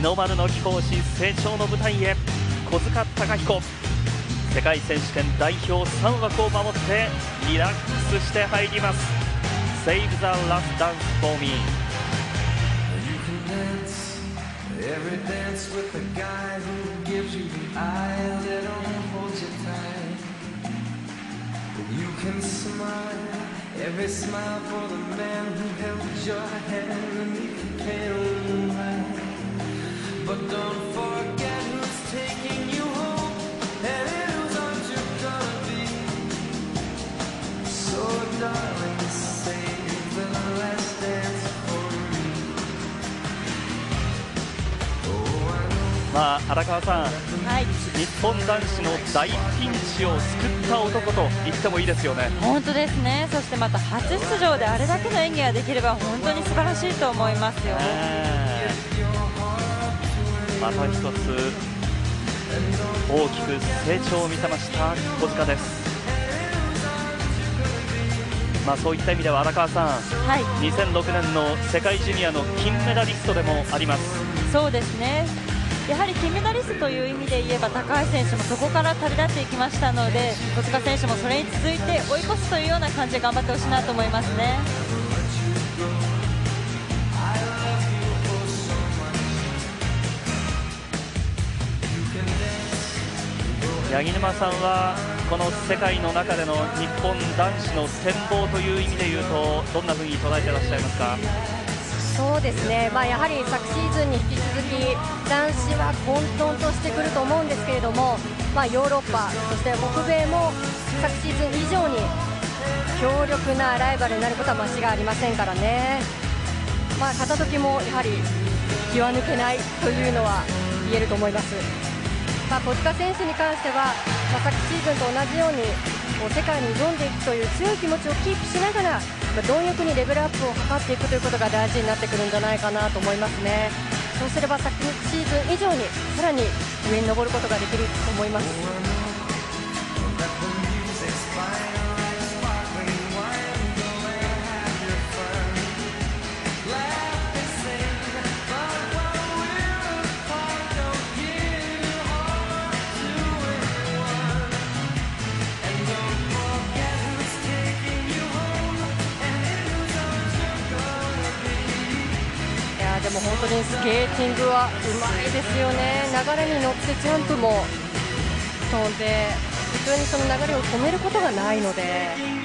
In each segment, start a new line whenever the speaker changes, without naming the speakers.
の丸の貴公子成長の舞台へ小塚貴彦、世界選手権代表3枠を守ってリラックスして入ります。 Save the last dance for me。
Every dance with the guy who gives you the eye that only holds you tight. You can smile, every smile for the man who held your hand beneath the pale moonlight. But don't forget who's taking you home and whose arms you're gonna be. So darling, save the last dance for me.
荒川さん、日本男子の大ピンチを救った男と言ってもいいですよね。
本当ですね。そしてまた初出場であれだけの演技ができれば本当に素晴らしいと思いますよ。
また一つ大きく成長を見せました小塚です。そういった意味では荒川さん、2006年の世界ジュニアの金メダリストでもあります。
そうですね。やはり金メダリストという意味で言えば高橋選手もそこから旅立っていきましたので、小塚選手もそれに続いて追い越すというような感じで頑張ってほしいなと思いますね。
八木沼さんはこの世界の中での日本男子の展望という意味でいうとどんなふうに捉えていらっしゃいますか？
そうですね、やはり昨シーズンに引き続き男子は混沌としてくると思うんですけれども、ヨーロッパ、そして北米も昨シーズン以上に強力なライバルになることは間違いありませんからね。片時もやはり気は抜けないというのは言えると思います。小塚選手に関しては、昨シーズンと同じように世界に挑んでいくという強い気持ちをキープしながら貪欲にレベルアップを図っていくということが大事になってくるんじゃないかなと思いますね。そうすれば昨シーズン以上にさらに上に登ることができると思います。でも本当にスケーティングはうまいですよね。流れに乗ってジャンプも飛んで普通にその流れを止めることがないので、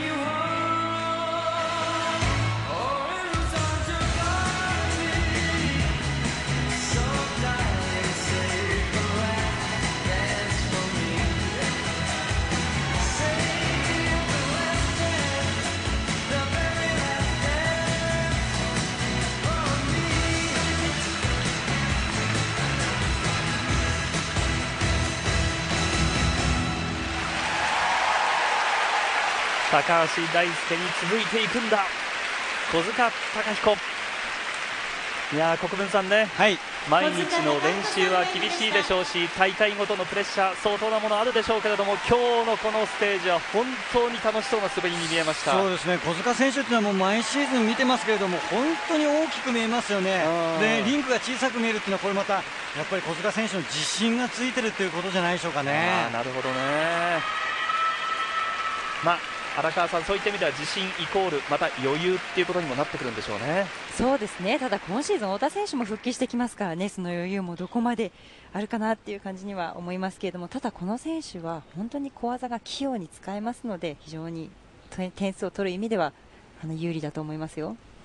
高橋大輔に続いていくんだ小塚貴彦。国分さんね、毎日の練習は厳しいでしょうし、大会ごとのプレッシャー相当なものあるでしょうけれども、今日のこのステージは本当に楽しそうな滑りに見えました。
そうですね、小塚選手っていうのはもう毎シーズン見てますけれども本当に大きく見えますよね。でリンクが小さく見えるっていうのはこれまたやっぱり小塚選手の自信がついてるっていうことじゃないでしょうかね。
なるほどね。荒川さん、そういった意味では自信イコールまた余裕っていうことにもなってくるんでしょうね。
そうですね。ただ今シーズン太田選手も復帰してきますからね、その余裕もどこまであるかなっていう感じには思いますけれども、ただこの選手は本当に小技が器用に使えますので、非常に点数を取る意味では有利だと思いますよ。